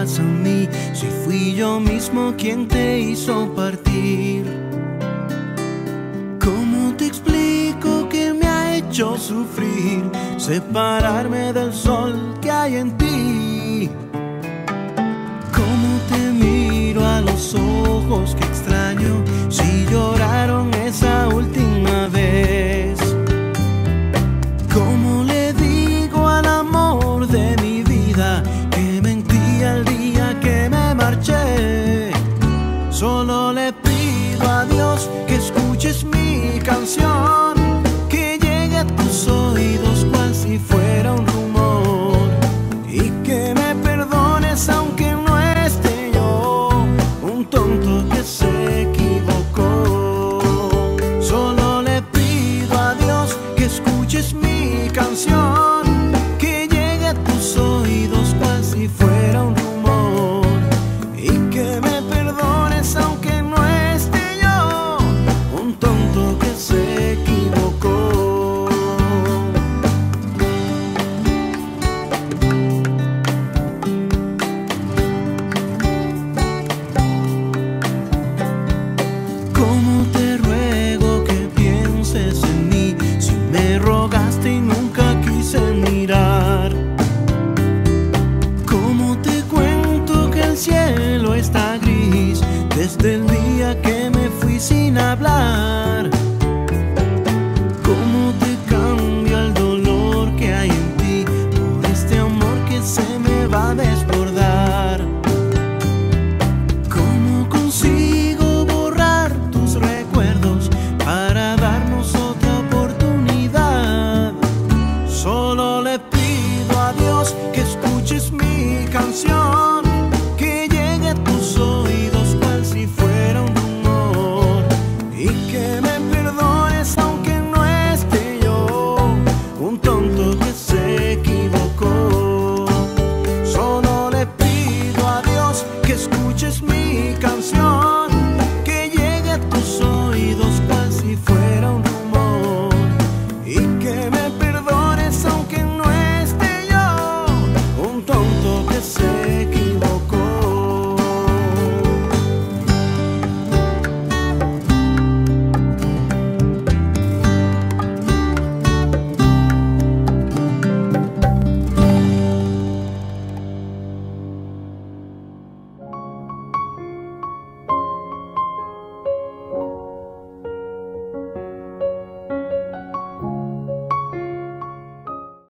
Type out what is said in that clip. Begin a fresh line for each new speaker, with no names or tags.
a mí si fui yo mismo quien te hizo partir? ¿Cómo te explico que me ha hecho sufrir separarme del sol que hay en ti? ¿Cómo te miro a los ojos que extraño si lloraron esa última vez? ¿Cómo le digo al amor de mi vida que mentí el día que me marché? Solo le pido a Dios que escuches mi canción, que llegue a tus oídos cual si fuera un rumor, y que me perdones aunque no esté yo, un tonto que se equivocó. Solo le pido a Dios que escuches mi canción, que llegue a tus oídos cual si fuera un rumor, y que me perdones aunque no esté yo, un tonto que se equivocó. ¿Cómo te ruego que pienses en mí si me rogaste y nunca quise mirar? ¿Cómo te cuento que el cielo está gris desde el día que me fui sin hablar? ¿Cómo te cambia el dolor que hay en ti por este amor que se me va a desbordar? ¿Cómo consigo borrar tus recuerdos para darnos otra oportunidad? Solo le pido a Dios que escuches mi canción, que llegue a tus oídos cual si fuera un rumor, y que me perdones aunque no esté yo, un tonto que se equivocó. Solo le pido a Dios que escuches mi canción,